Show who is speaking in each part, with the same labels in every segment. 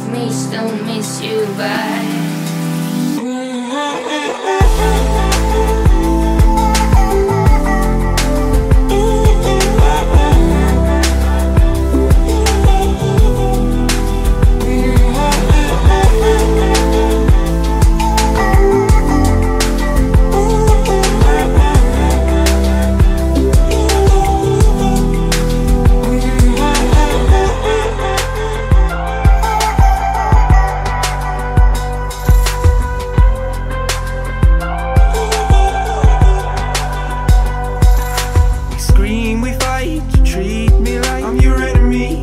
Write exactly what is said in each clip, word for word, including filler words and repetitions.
Speaker 1: of me still miss you back.
Speaker 2: We fight, you treat me like I'm your enemy.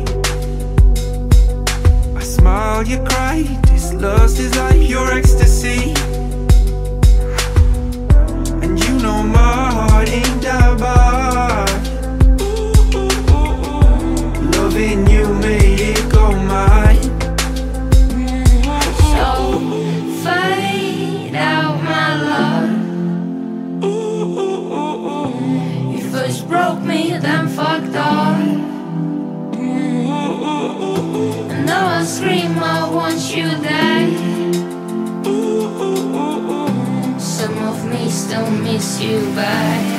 Speaker 2: I smile, you cry, this lust is like your ecstasy. And you know my heart ain't that bad. Loving you made it go mine.
Speaker 1: So fade out my love. You first broke me, then fucked off. And now I scream, I want you dead. Some of me still miss you back.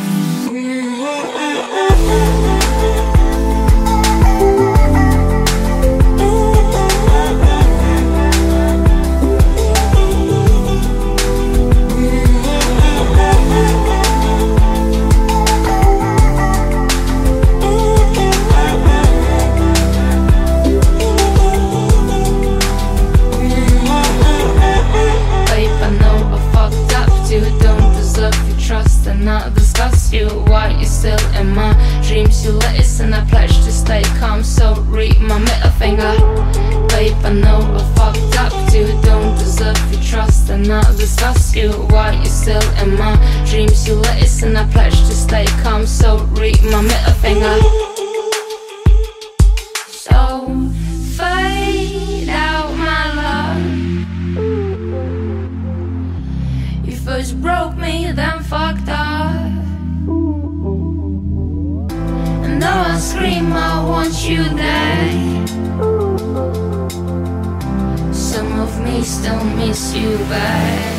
Speaker 1: Not discuss you, why you still in my dreams. You listen, I pledge to stay calm, so read my middle finger. Babe, I know I fucked up too, don't deserve your trust and not discuss you, why you still in my dreams. You listen, I pledge to stay calm, so read my middle finger. So fade out my love. You first broke me, then fucked off. And now I scream, I want you dead. Some of me still miss you back.